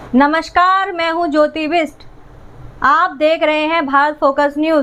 नमस्कार, मैं हूं ज्योति बिस्ट। आप देख रहे हैं भारत फोकस न्यूज़।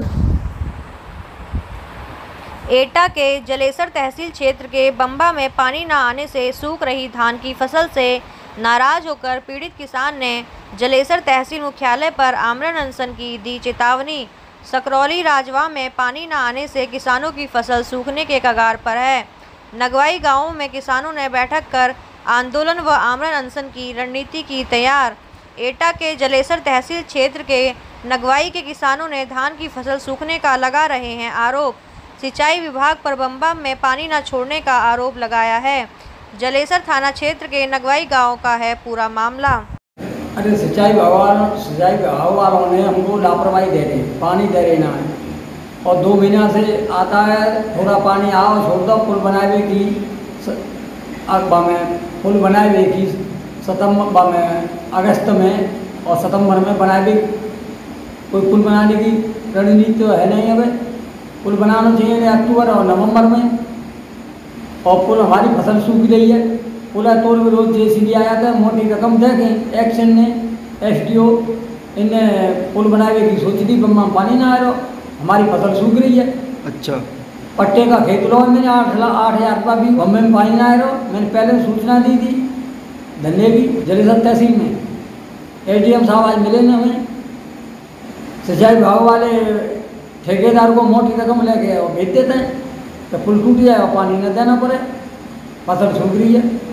एटा के जलेसर तहसील क्षेत्र के बंबा में पानी न आने से सूख रही धान की फसल से नाराज होकर पीड़ित किसान ने जलेसर तहसील मुख्यालय पर आमरण अनशन की दी चेतावनी। सकरौली राजवा में पानी न आने से किसानों की फसल सूखने के कगार पर है। नगवाई गांवों में किसानों ने बैठक कर आंदोलन व आमरण अनशन की रणनीति की तैयार। एटा के जलेसर तहसील क्षेत्र के नगवाई के किसानों ने धान की फसल सूखने का लगा रहे हैं आरोप। सिंचाई विभाग पर बंबा में पानी न छोड़ने का आरोप लगाया है। जलेसर थाना क्षेत्र के नगवाई गांव का है पूरा मामला। अरे सिंचाई विभाग वालों ने हमको लापरवाही दे रहे, पानी दे रहे ना है और 2 महीना से आता है। थोड़ा पानी आओ छोड़ दो, पुल बनाए की अगबा में पुल बनाए की सितंबर में, अगस्त में और सितंबर में बनाए। कोई पुल बनाने की रणनीति तो है नहीं। अब पुल बनाना चाहिए अक्टूबर और नवंबर में, और पुल हमारी फसल सूख रही है। पुल तोड़ में रोज JCB आया था, मोटी रकम देखें एक्शन ने SDO इनने पुल बनाए की सोच दी। बम्बा में पानी ना आ रहा, हमारी फसल सूख रही है। अच्छा, पट्टे का खेत लो, मैंने 8,000 रुपया भी बम्बे में पानी ना आ रहा। मैंने पहले सूचना दी थी धन्य की जलेसर तहसील में। ADM साहब आज मिले ना हमें। सिंचाई विभाग वाले ठेकेदार को मोटी रकम लेके और भेज देते हैं तो पुल टूट जाए और पानी न देना पड़े, फसल सूख रही है।